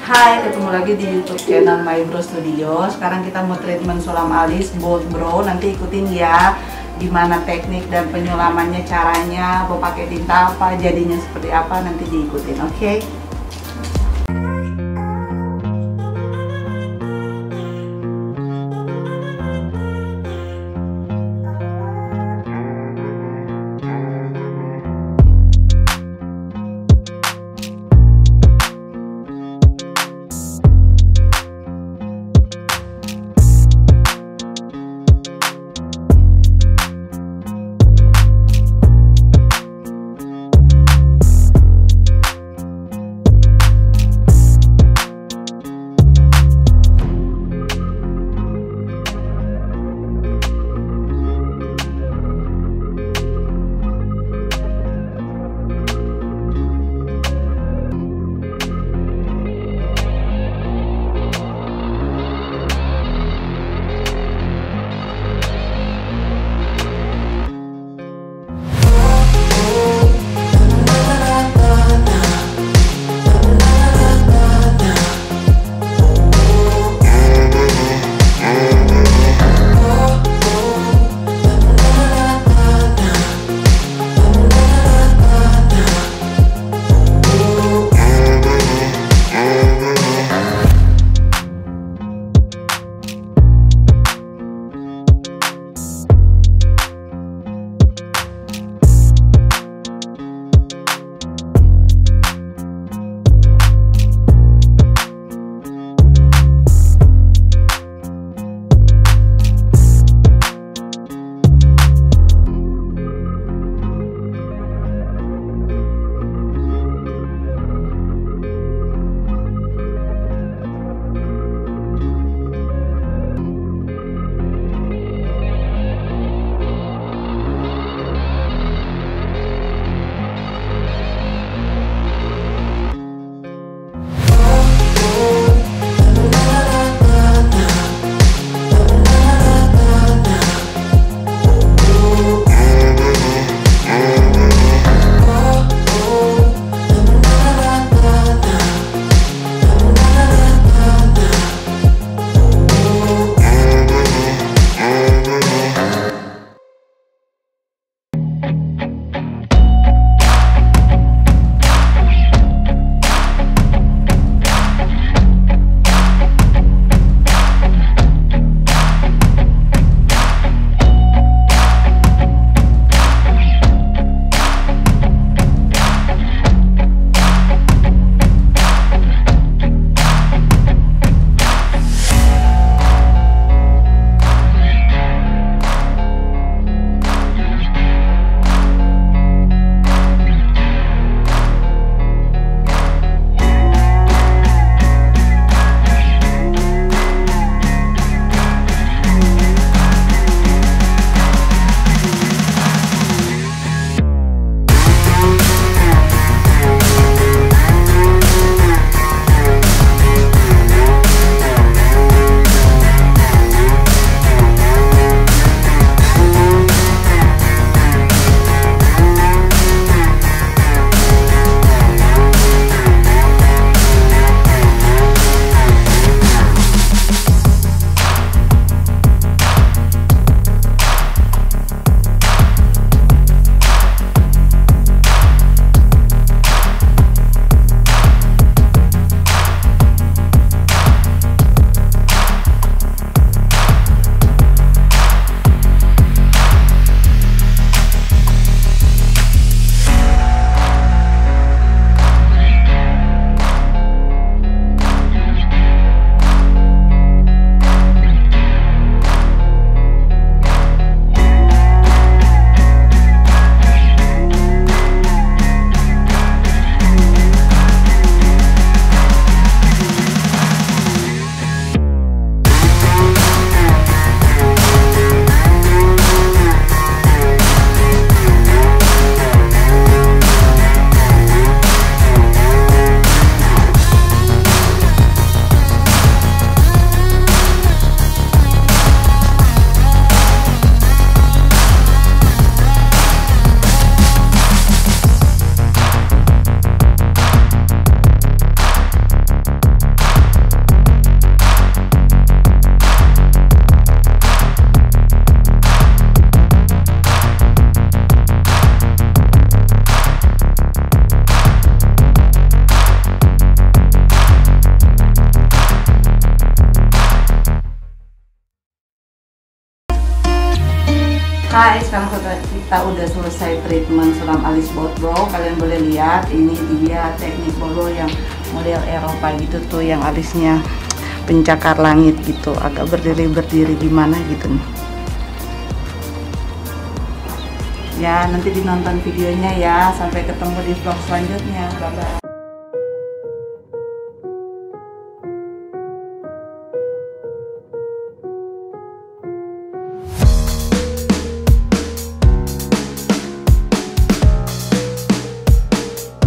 Hai, ketemu lagi di YouTube channel My Bro Studio. Sekarang kita mau treatment sulam alis bold bro. Nanti ikutin ya gimana teknik dan penyulamannya, caranya, mau pakai tinta apa, jadinya seperti apa, nanti diikutin, oke? kita udah selesai treatment sulam alis bold brow. Kalian boleh lihat ini dia teknik bolo yang model Eropa gitu tuh, yang alisnya pencakar langit gitu, agak berdiri gimana gitu nih. Ya nanti dinonton videonya ya. Sampai ketemu di vlog selanjutnya. Bye bye.